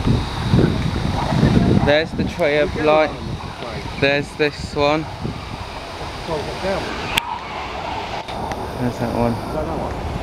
There's the tree of light. There's this one. There's that one.